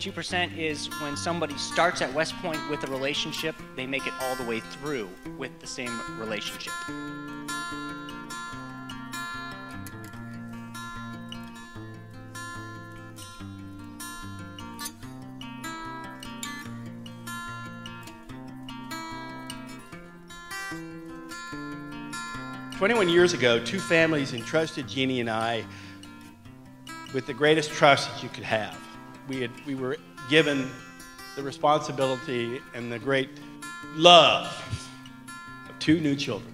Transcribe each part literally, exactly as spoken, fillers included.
two percent is when somebody starts at West Point with a relationship, they make it all the way through with the same relationship. twenty-one years ago, two families entrusted Jeannie and I with the greatest trust that you could have. We, had, we were given the responsibility and the great love of two new children.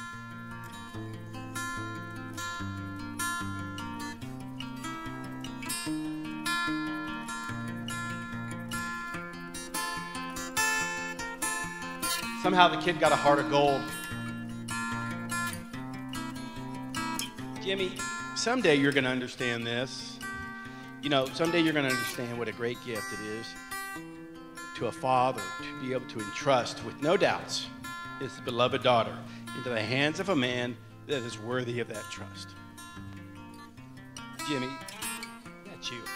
Somehow the kid got a heart of gold. Jimmy, someday you're going to understand this. You know, someday you're going to understand what a great gift it is to a father to be able to entrust with no doubts his beloved daughter into the hands of a man that is worthy of that trust. Jimmy, that's you.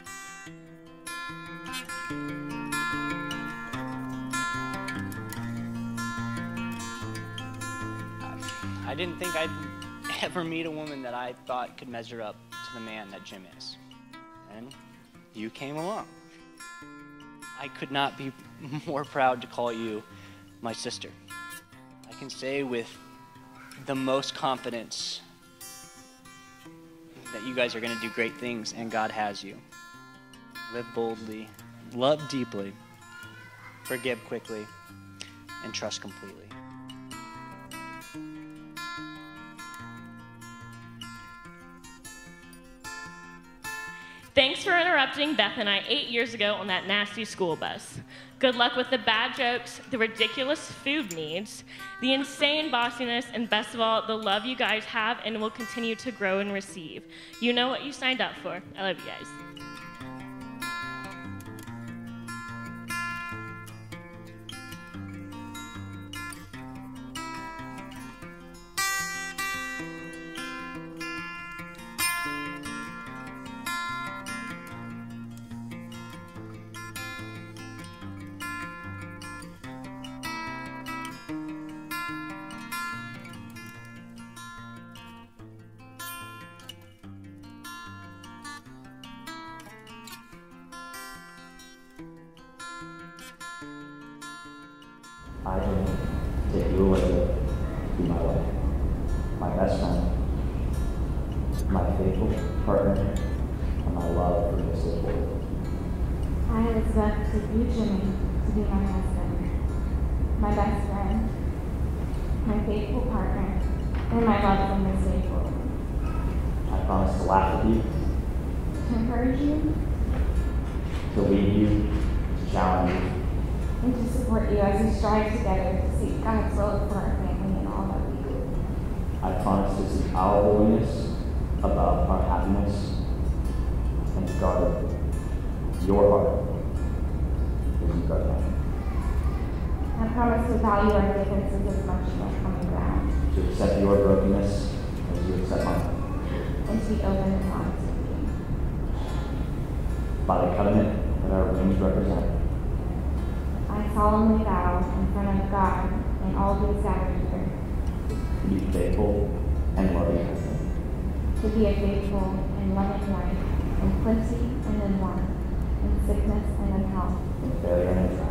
I didn't think I'd ever meet a woman that I thought could measure up to the man that Jim is. And you came along. I could not be more proud to call you my sister. I can say with the most confidence that you guys are going to do great things, and God has you. Live boldly, love deeply, forgive quickly, and trust completely. Thanks for interrupting Beth and I eight years ago on that nasty school bus. Good luck with the bad jokes, the ridiculous food needs, the insane bossiness, and best of all, the love you guys have and will continue to grow and receive. You know what you signed up for. I love you guys. I can take you away to be my wife, my best friend, my faithful partner, and my love for this world. I accept you, Jimmy, to be my husband, my best friend, my faithful partner, and my love from this safe world. I promise to laugh with you, To encourage you, to lead you, to challenge you, and to support you as we strive together to seek God's will for our family and all that we do. I promise to seek our holiness above our happiness and guard your heart as you guard mine. I promise to value our differences as much as our common ground, To accept your brokenness as you accept mine. and to be open and honest with you. By the covenant that our rings represent, I solemnly vow in front of God and all who is gathered here to be faithful and loving husband, to be a faithful and loving wife, in plenty and in want, in sickness and in health, in failure and in triumph.